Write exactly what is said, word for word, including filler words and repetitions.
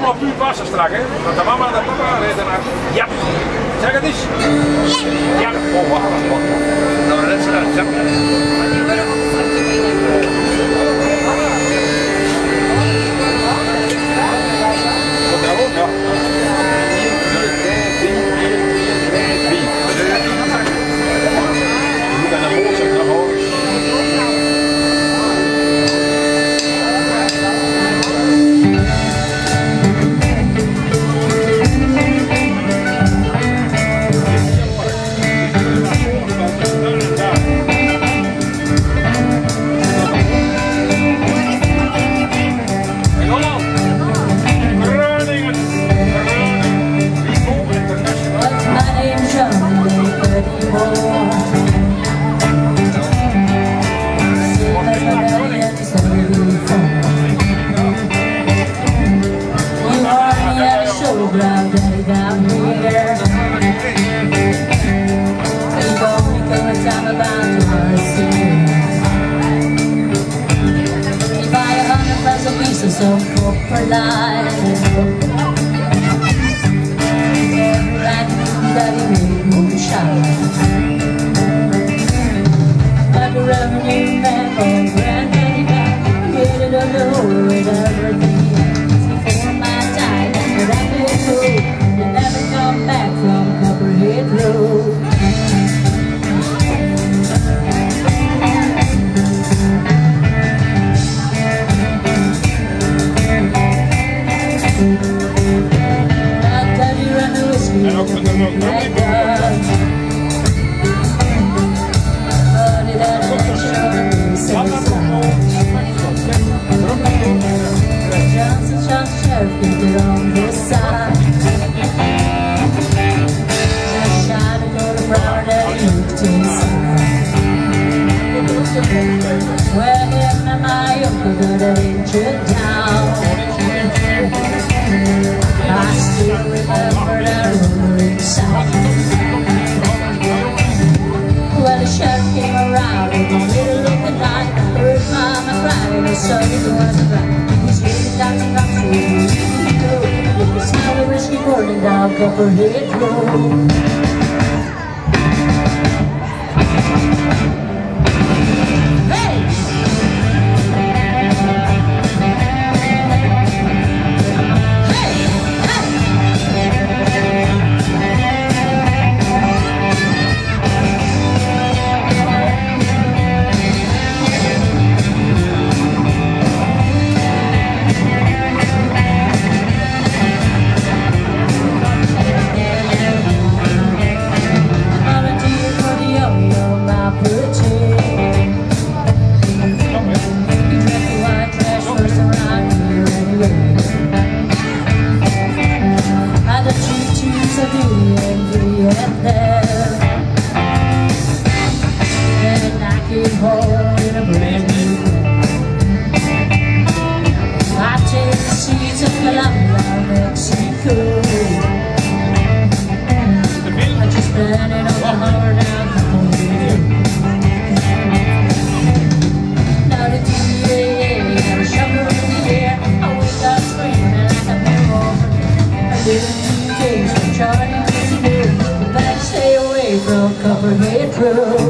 allemaal puur wassen straks, hè? Want de mama en de papa redden naar. Ja. Zeg het eens. Ja. Oh, wacht, wacht, wacht. Nou, red ze uit. So for life, every night that he made moonshine. Like a revenue man or granddaddy man, really don't know with everything before my time. But I've been told you never come back from Copperhead Road. Well, him and my uncle got an injured down. I still remember that roaring sound. Well, the sheriff came around in the middle of the night. I heard mama crying, her son was right. He was heading down the country, where he go. With the smell of whiskey burning down Copperhead Road. Copperhead Road.